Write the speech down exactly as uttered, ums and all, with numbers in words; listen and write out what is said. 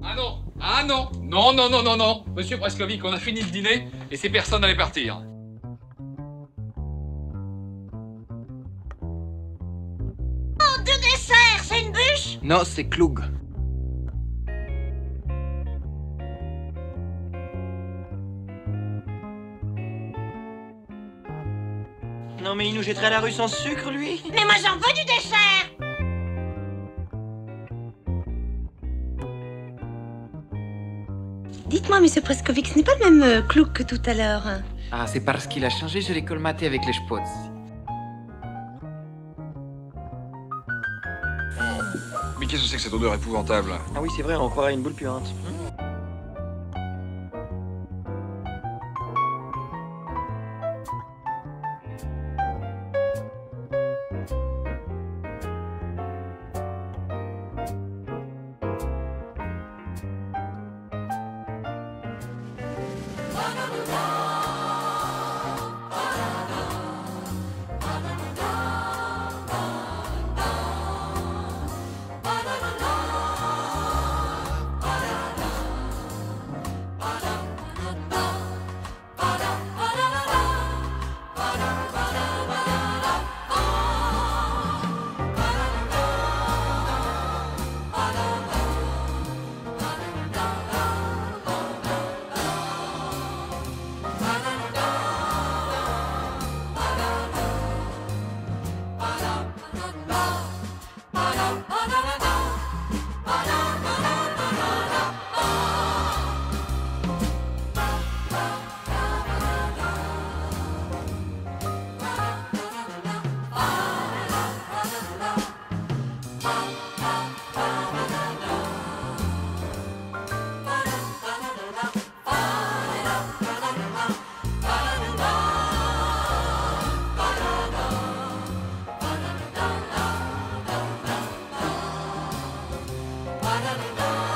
Ah non. Ah non. Non, non, non, non, non. Monsieur Preskovic, on a fini le dîner et ces personnes allaient partir. Oh, deux desserts, c'est une bûche? Non, c'est Klug. Non mais il nous jetterait à la rue sans sucre, lui? Mais moi j'en veux du dessert! Dites-moi, monsieur Preskovic, ce n'est pas le même euh, Klug que tout à l'heure. Ah, c'est parce qu'il a changé, je l'ai colmaté avec les spots. Mais qu'est-ce que c'est que cette odeur épouvantable? Ah oui, c'est vrai, on croirait une boule puante. Ba-da-da-da.